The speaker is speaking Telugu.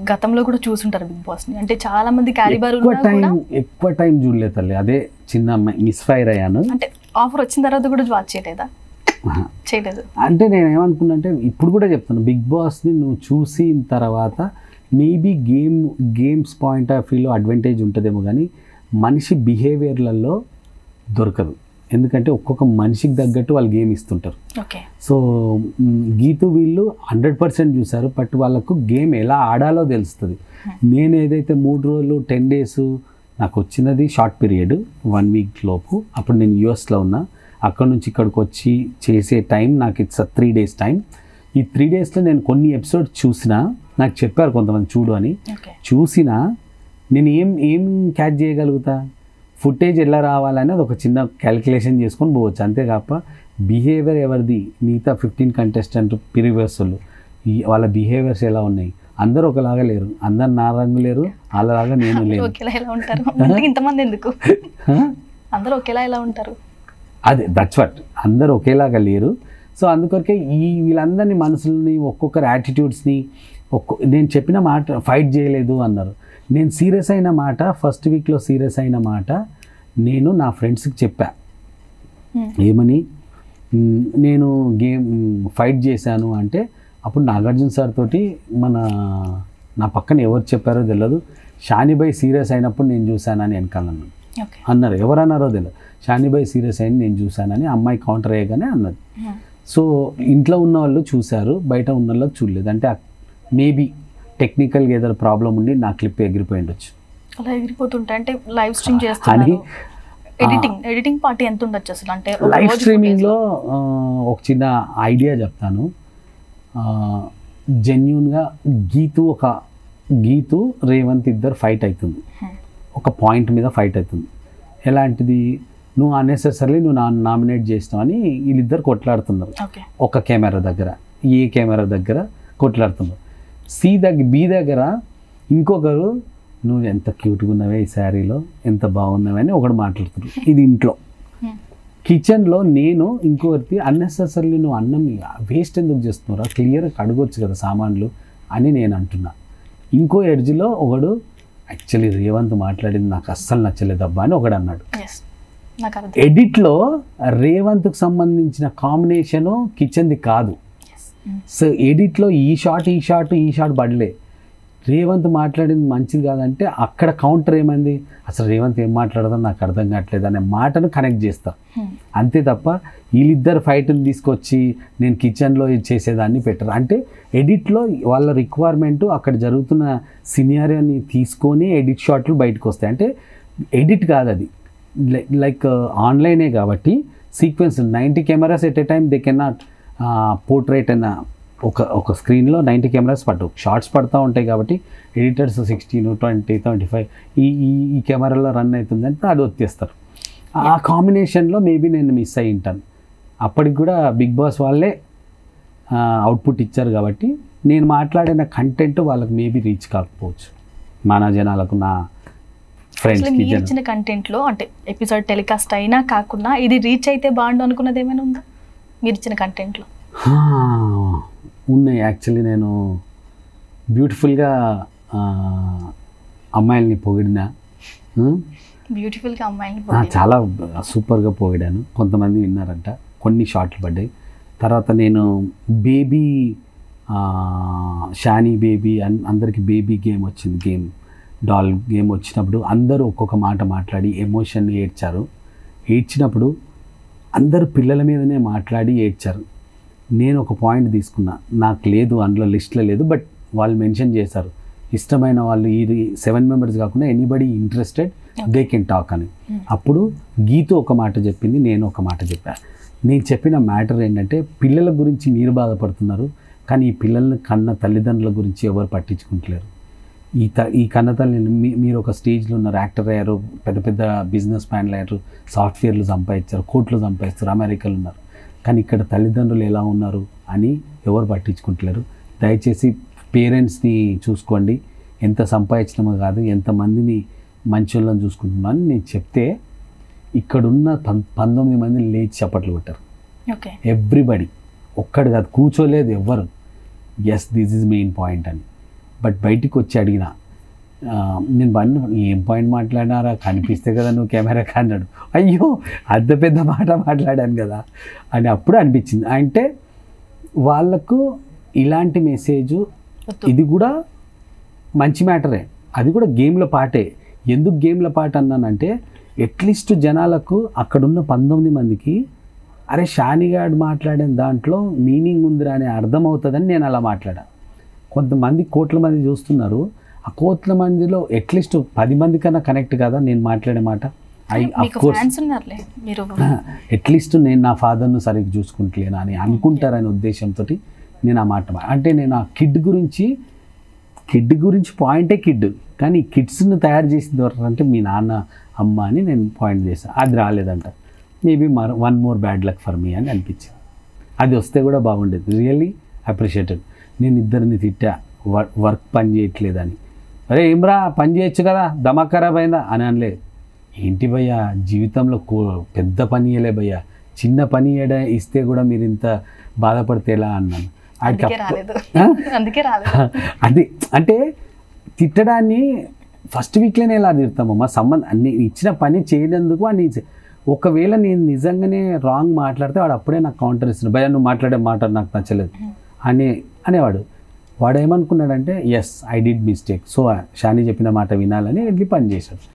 గతంలో కూడా చూసుంటారు బిగ్ బాస్ ని, అంటే చాలా మంది క్యాలిబర్ ఎక్కువ టైం చూడలేదు తల్లి, అదే చిన్న మిస్ఫైర్ అయ్యాను. అంటే ఆఫర్ వచ్చిన తర్వాత కూడా వాచ్ చేయలేదా? చేయలేదు. అంటే నేను ఏమనుకున్నా అంటే ఇప్పుడు కూడా చెప్తాను, బిగ్ బాస్ని నువ్వు చూసిన తర్వాత మేబీ గేమ్స్ పాయింట్ ఆఫ్ వ్యూలో అడ్వాంటేజ్ ఉంటుందేమో, కానీ మనిషి బిహేవియర్లలో దొరకదు. ఎందుకంటే ఒక్కొక్క మనిషికి తగ్గట్టు వాళ్ళు గేమ్ ఇస్తుంటారు. సో గీతు వీళ్ళు 100% చూసారు, బట్ వాళ్ళకు గేమ్ ఎలా ఆడాలో తెలుస్తుంది. నేను ఏదైతే 3 రోజులు 10 days నాకు వచ్చినది షార్ట్ పీరియడ్ 1 week లోపు, అప్పుడు నేను యూఎస్లో ఉన్నా. అక్కడ నుంచి ఇక్కడికి వచ్చి చేసే టైం నాకు ఇట్స్ 3 days టైం. ఈ 3 daysలో నేను కొన్ని ఎపిసోడ్స్ చూసినా, నాకు చెప్పారు కొంతమంది చూడు అని, చూసినా నేను ఏం క్యాచ్ చేయగలుగుతా, ఫుటేజ్ ఎలా రావాలని అది ఒక చిన్న క్యాలిక్యులేషన్ చేసుకొని పోవచ్చు. అంతేకాక బిహేవియర్ ఎవరిది, మిగతా 15 contestant ప్రీవియస్ వాళ్ళు వాళ్ళ బిహేవియర్స్ ఎలా ఉన్నాయి, అందరూ ఒకలాగా లేరు, అందరు నా రంగు లేరు, అలాగా నేను లేరు. ఇంతమంది ఎందుకు, అందరూ ఒకేలా ఎలా ఉంటారు? అదే దట్స్ వాట్, అందరూ ఒకేలాగా లేరు. సో అందుకొరకే వీళ్ళందరినీ మనసులని, ఒక్కొక్కరి యాటిట్యూడ్స్ని, నేను చెప్పిన మాట ఫైట్ చేయలేదు అన్నారు. నేను సీరియస్ అయిన మాట, ఫస్ట్ వీక్లో సీరియస్ అయిన మాట నేను నా ఫ్రెండ్స్కి చెప్పా. ఏమని, నేను ఫైట్ చేశాను అంటే అప్పుడు నాగార్జున సార్ తోటి నా పక్కన ఎవరు చెప్పారో తెలియదు, షానిబాయ్ సీరియస్ అయినప్పుడు నేను చూశానని వెనకాలన్నాను అన్నారు. ఎవరన్నారో తెలియదు, షానిబాయ్ సీరియస్ అయిన నేను చూశానని అమ్మాయి కౌంటర్ అయ్యగానే అన్నది. సో ఇంట్లో ఉన్న వాళ్ళు చూశారు, బయట ఉన్న వాళ్ళు చూడలేదు. అంటే మేబీ టెక్నికల్గా ఏదైనా ప్రాబ్లం ఉండి నా క్లిప్ ఎగిరిపోయి ఉండొచ్చు. అలా ఎగిరిపోతుంటాయి అంటే లైవ్ స్ట్రీమ్ చేస్తాను. ఎడిటింగ్ పార్టీ ఎంత ఉండొచ్చు అసలు? అంటే లైవ్ స్ట్రీమింగ్లో ఒక చిన్న ఐడియా చెప్తాను. జెన్యూన్గా గీతు రేవంత్ ఇద్దరు ఫైట్ అవుతుంది, ఒక పాయింట్ మీద ఫైట్ అవుతుంది. ఎలాంటిది, నువ్వు అన్నెసెసరీ నువ్వు నామినేట్ చేసినావు అని వీళ్ళిద్దరు కొట్లాడుతున్నారు. ఒక కెమెరా దగ్గర, ఏ కెమెరా దగ్గర కొట్లాడుతున్నారు. బి దగ్గర ఇంకొకరు నువ్వు ఎంత క్యూట్గా ఉన్నావే ఈ శారీలో, ఎంత బాగున్నావే అని ఒకడు మాట్లాడుతున్నారు. ఇది ఇంట్లో. కిచెన్లో నేను ఇంకొకరికి అన్నెసెసరీ నువ్వు అన్నం వేస్ట్ ఎందుకు చేస్తున్నారా, క్లియర్గా అడగొచ్చు కదా సామాన్లు అని నేను అంటున్నా. ఇంకో ఎడ్జ్లో ఒకడు యాక్చువల్లీ రేవంత్ మాట్లాడింది నాకు అస్సలు నచ్చలేదబ్బా అని ఒకడు అన్నాడు. ఎడిట్లో రేవంత్కి సంబంధించిన కాంబినేషను కిచెన్ది కాదు. సో ఎడిట్లో ఈ షాట్ పడలే, రేవంత్ మాట్లాడింది మంచిది కాదంటే అక్కడ కౌంటర్ ఏమైంది, అసలు రేవంత్ ఏం మాట్లాడదో నాకు అర్థం కావట్లేదు అనే మాటను కనెక్ట్ చేస్తా. అంతే తప్ప వీళ్ళిద్దరు ఫైట్ని తీసుకొచ్చి నేను కిచెన్లో చేసేదాన్ని పెట్టరు. అంటే ఎడిట్లో వాళ్ళ రిక్వైర్మెంట్ అక్కడ జరుగుతున్న సినారియోని తీసుకొని ఎడిట్ షాట్లు బయటకు వస్తాయి. అంటే ఎడిట్ కాదు అది, లైక్ ఆన్లైనే కాబట్టి sequence 90 cameras at a time they can not portrait అన్న ఒక స్క్రీన్లో 90 cameras పట్టు, షార్ట్స్ పడుతూ ఉంటాయి కాబట్టి ఎడిటర్స్ 16, 20, 25 ఈ కెమెరాలో రన్ అవుతుందంటే అది వచ్చేస్తారు. ఆ కాంబినేషన్లో మేబీ నేను మిస్ అయ్యి ఉంటాను. అప్పటికి కూడా బిగ్ బాస్ వాళ్ళే అవుట్పుట్ ఇచ్చారు కాబట్టి నేను మాట్లాడిన కంటెంట్ వాళ్ళకి మేబీ రీచ్ కాకపోవచ్చు, మన జనాలకు, నా ఫ్రెండ్స్కి. మీరు ఇచ్చిన కంటెంట్లో అంటే ఎపిసోడ్ టెలికాస్ట్ అయినా కాకుండా ఇది రీచ్ అయితే బాగుండు అనుకున్నది ఏమైనా ఉందా మీరు ఇచ్చిన కంటెంట్లో? ఉన్నాయి. యాక్చువల్లీ నేను బ్యూటిఫుల్గా అమ్మాయిల్ని పొగిడినా, బ్యూటిఫుల్గా అమ్మాయిల్ని చాలా సూపర్గా పొగిడాను. కొంతమంది విన్నారంట, కొన్ని షార్ట్లు పడ్డాయి. తర్వాత నేను బేబీ షానీ బేబీ అందరికి బేబీ గేమ్ వచ్చింది, డాల్ గేమ్ వచ్చినప్పుడు అందరూ ఒక్కొక్క మాట మాట్లాడి ఎమోషన్ ఏడ్చినప్పుడు అందరు పిల్లల మీదనే మాట్లాడి ఏడ్చారు. నేను ఒక పాయింట్ తీసుకున్నా, నాకు లేదు అందులో లిస్ట్లో లేదు, బట్ వాళ్ళు మెన్షన్ చేశారు ఇష్టమైన వాళ్ళు, ఇది 7 members కాకుండా anybody interested they can talk అని. అప్పుడు గీతు ఒక మాట చెప్పింది, నేను ఒక మాట చెప్పాను. నేను చెప్పిన మ్యాటర్ ఏంటంటే, పిల్లల గురించి మీరు బాధపడుతున్నారు, కానీ ఈ పిల్లల్ని కన్న తల్లిదండ్రుల గురించి ఎవరు పట్టించుకుంటలేరు. ఈ కన్న తల్లి, మీరు ఒక స్టేజ్లో ఉన్నారు, యాక్టర్ అయ్యారు, పెద్ద పెద్ద బిజినెస్ మ్యాన్లు అయ్యారు, సాఫ్ట్వేర్లు సంపాదించారు, కోట్లు సంపాదిస్తారు, అమెరికాలో ఉన్నారు, కానీ ఇక్కడ తల్లిదండ్రులు ఎలా ఉన్నారు అని ఎవరు పట్టించుకుంటలేరు. దయచేసి పేరెంట్స్ని చూసుకోండి, ఎంత సంపాదించడమో కాదు ఎంతమందిని మంచోళ్ళని చూసుకుంటున్నాను అని నేను చెప్తే ఇక్కడున్న 19 మంది లేచి చప్పట్లు కొట్టారు. ఎవ్రీబడి, ఒక్కడు కాదు, కూర్చోలేదు ఎవ్వరు. Yes, this is main point అని. బట్ బయటికి వచ్చి అడిగిన నేను ఏం పాయింట్ మాట్లాడినారా, కనిపిస్తే కదా నువ్వు కెమెరాకి అన్నాడు. అయ్యో అంత పెద్ద మాట మాట్లాడాను కదా అని అప్పుడు అనిపించింది. అంటే వాళ్ళకు ఇలాంటి మెసేజ్ ఇది కూడా మంచి మ్యాటరే, అది కూడా గేమ్ల పాటే. ఎందుకు గేమ్ల పాట అన్నానంటే అట్లీస్ట్ జనాలకు అక్కడున్న 19 మందికి అరే షానిగాడు మాట్లాడిన దాంట్లో మీనింగ్ ఉందిరా అని అర్థమవుతుందని నేను అలా మాట్లాడాను. కొంతమంది కోట్ల మంది చూస్తున్నారు, ఆ కోట్ల మందిలో అట్లీస్ట్ 10 మంది కన్నా కనెక్ట్ కదా నేను మాట్లాడే మాట. అట్లీస్ట్ నేను నా ఫాదర్ను సరిగ్గా చూసుకుంటలేనా అని అనుకుంటారనే ఉద్దేశంతో నేను ఆ మాట అంటే నేను ఆ కిడ్ గురించి పాయింటే కిడ్, కానీ కిడ్స్ను తయారు చేసింది ఎవరంటే మీ నాన్న అమ్మ అని నేను పాయింట్ చేశాను. అది రాలేదంట. Maybe one more bad luck for me అని అనిపించింది. అది వస్తే కూడా బాగుండేది. Really appreciated. నేను ఇద్దరిని తిట్టా వర్క్ పని చేయట్లేదని. అరే ఏమ్రా పని చేయొచ్చు కదా, దమా ఖరాబ్ అయిందా అని అనలే. ఏంటి భయ్యా జీవితంలో పెద్ద పని ఇయ్యలే భయ్యా, చిన్న పని ఇస్తే కూడా మీరు ఇంత బాధపడితే ఎలా అన్నాను. అది అంటే తిట్టడాన్ని ఫస్ట్ వీక్లోనే ఎలా తిడతామమ్మా, సంబంధం అన్ని ఇచ్చిన పని చేయనందుకు అని. ఒకవేళ నేను నిజంగానే రాంగ్ మాట్లాడితే వాడు అప్పుడే నాకు కౌంటర్ ఇస్తున్నాడు, భయ్యా నువ్వు మాట్లాడే మాట నాకు నచ్చలేదు అనేవాడు. వాడు ఏమనుకున్నాడంటే yes I did mistake, so షాని చెప్పిన మాట వినాలని వెళ్ళి పని చేశాడు.